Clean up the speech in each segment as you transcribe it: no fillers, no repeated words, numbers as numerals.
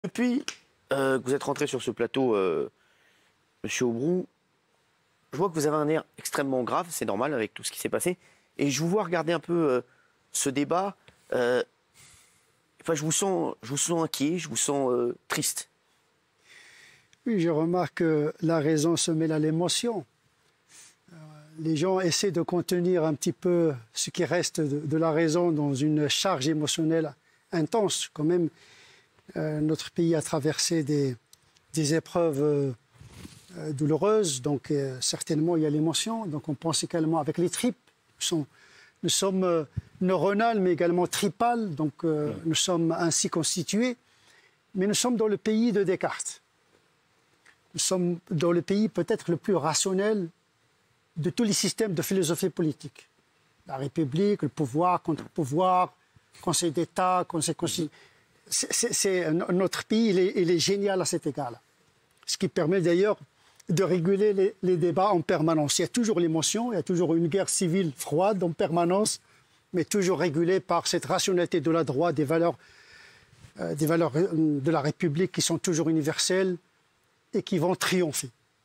Depuis que vous êtes rentré sur ce plateau, Monsieur Aubrou, je vois que vous avez un air extrêmement grave, c'est normal avec tout ce qui s'est passé. Et je vous vois regarder un peu ce débat. Enfin, je vous sens inquiet, je vous sens triste. Oui, je remarque que la raison se mêle à l'émotion. Les gens essaient de contenir un petit peu ce qui reste de la raison dans une charge émotionnelle intense. Quand même, notre pays a traversé des épreuves douloureuses, donc certainement il y a l'émotion. Donc on pense également avec les tripes. Nous sommes neuronales, mais également tripales, donc nous sommes ainsi constitués. Mais nous sommes dans le pays de Descartes. Nous sommes dans le pays peut-être le plus rationnel de tous les systèmes de philosophie politique. La République, le pouvoir, contre-pouvoir, Conseil d'État, Conseil constitutionnel. Notre pays, il est génial à cet égard-là. Ce qui permet d'ailleurs de réguler les débats en permanence. Il y a toujours l'émotion, il y a toujours une guerre civile froide en permanence, mais toujours régulée par cette rationalité de la droite, des valeurs de la République qui sont toujours universelles et qui vont triompher.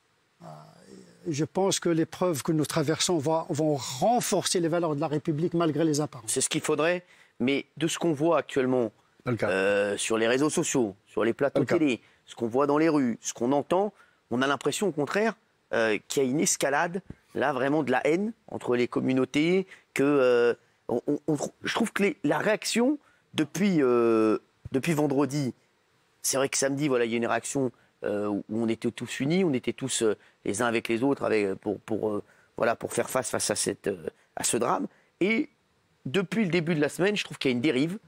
Je pense que les preuves que nous traversons vont renforcer les valeurs de la République malgré les apparences. C'est ce qu'il faudrait, mais de ce qu'on voit actuellement sur les réseaux sociaux, sur les plateaux télé, ce qu'on voit dans les rues, ce qu'on entend, on a l'impression au contraire qu'il y a une escalade, là vraiment de la haine entre les communautés, que je trouve que la réaction depuis vendredi, c'est vrai que samedi, voilà, il y a une réaction où on était tous unis, on était tous les uns avec les autres pour faire face à ce drame. Et depuis le début de la semaine, je trouve qu'il y a une dérive.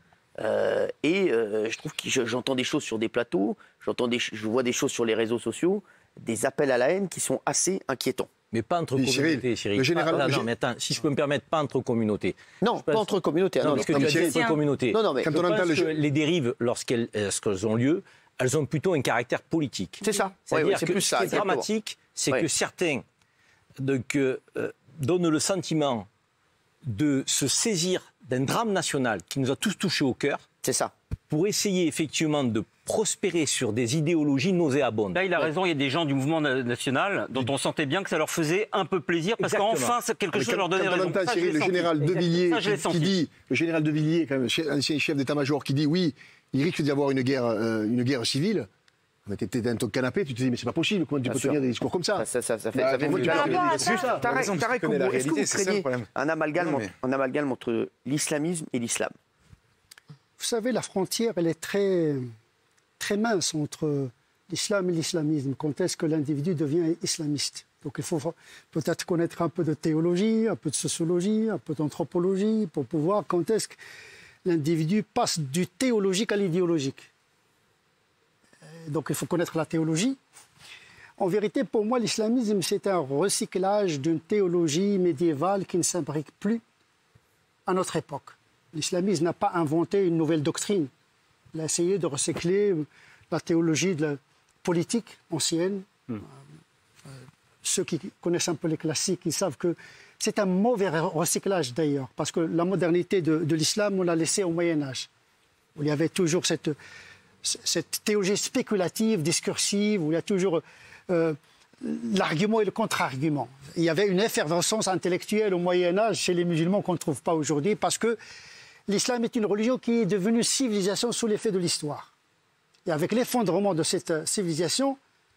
Je trouve que j'entends des choses sur des plateaux, je vois des choses sur les réseaux sociaux, des appels à la haine qui sont assez inquiétants. Mais pas entre communautés, Cyril. Non, mais attends, si je peux me permettre, pas entre communautés. Non, pas entre communautés. Non, parce que tu as dit entre communautés. Non, mais je pense que les dérives, lorsqu'elles ont lieu, elles ont plutôt un caractère politique. C'est ça. C'est-à-dire que ce qui est dramatique, c'est que certains donnent le sentiment de se saisir d'un drame national qui nous a tous touchés au cœur. C'est ça. Pour essayer effectivement de prospérer sur des idéologies nauséabondes. Là, il a raison, il y a des gens du mouvement national dont on sentait bien que ça leur faisait un peu plaisir parce qu'enfin, quelque chose leur donnait raison. Le général De Villiers qui dit, le général De Villiers, quand même, ancien chef d'état-major, qui dit oui, il risque d'y avoir une guerre civile. Tu étais dans ton canapé, tu te dis mais c'est pas possible, comment tu peux tenir des discours comme ça? Ça fait Tarek Koumou, est-ce que vous craignez un amalgame entre l'islamisme et l'islam? Vous savez, la frontière, elle est très, très mince entre l'islam et l'islamisme. Quand est-ce que l'individu devient islamiste? Donc il faut peut-être connaître un peu de théologie, un peu de sociologie, un peu d'anthropologie pour pouvoir quand est-ce que l'individu passe du théologique à l'idéologique. Donc il faut connaître la théologie. En vérité, pour moi, l'islamisme, c'est un recyclage d'une théologie médiévale qui ne s'imbrique plus à notre époque. L'islamisme n'a pas inventé une nouvelle doctrine. Il a essayé de recycler la théologie de la politique ancienne. Ceux qui connaissent un peu les classiques, ils savent que c'est un mauvais recyclage d'ailleurs, parce que la modernité de l'islam, on l'a laissée au Moyen-Âge, où il y avait toujours cette théologie spéculative, discursive, où il y a toujours l'argument et le contre-argument. Il y avait une effervescence intellectuelle au Moyen-Âge chez les musulmans qu'on ne trouve pas aujourd'hui, parce que l'islam est une religion qui est devenue civilisation sous l'effet de l'histoire. Et avec l'effondrement de cette civilisation,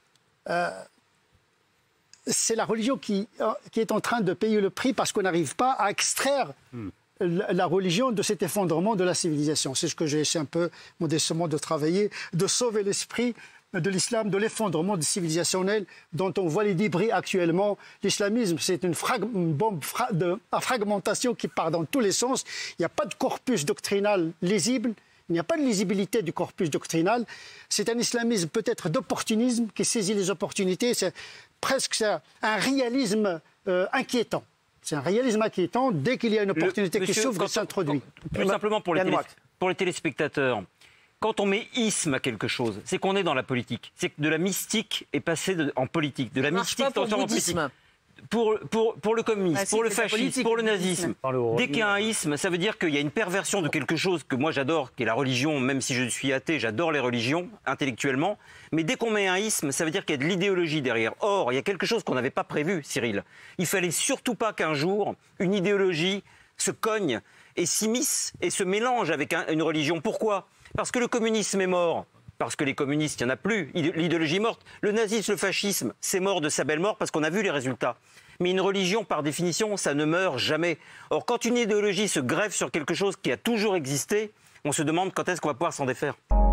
c'est la religion qui est en train de payer le prix parce qu'on n'arrive pas à extraire la religion de cet effondrement de la civilisation. C'est ce que j'ai essayé un peu modestement de travailler, de sauver l'esprit de l'islam, de l'effondrement civilisationnel dont on voit les débris actuellement. L'islamisme, c'est une bombe à fragmentation qui part dans tous les sens. Il n'y a pas de corpus doctrinal lisible. Il n'y a pas de lisibilité du corpus doctrinal. C'est un islamisme peut-être d'opportunisme qui saisit les opportunités. C'est presque un réalisme inquiétant. C'est un réalisme inquiétant. Dès qu'il y a une opportunité qui s'ouvre, il s'introduit. Plus simplement pour les téléspectateurs, quand on met isme à quelque chose, c'est qu'on est dans la politique. C'est que de la mystique est passée en politique. De la mystique transformée en politique. Pour le communisme, pour le fascisme, pour le nazisme, dès qu'il y a un isme, ça veut dire qu'il y a une perversion de quelque chose que moi j'adore, qui est la religion, même si je suis athée, j'adore les religions, intellectuellement. Mais dès qu'on met un isme, ça veut dire qu'il y a de l'idéologie derrière. Or, il y a quelque chose qu'on n'avait pas prévu, Cyril. Il fallait surtout pas qu'un jour, une idéologie se cogne et s'immisce et se mélange avec une religion. Pourquoi ? Parce que le communisme est mort. Parce que les communistes, il n'y en a plus. L'idéologie est morte. Le nazisme, le fascisme, c'est mort de sa belle mort parce qu'on a vu les résultats. Mais une religion, par définition, ça ne meurt jamais. Or, quand une idéologie se greffe sur quelque chose qui a toujours existé, on se demande quand est-ce qu'on va pouvoir s'en défaire.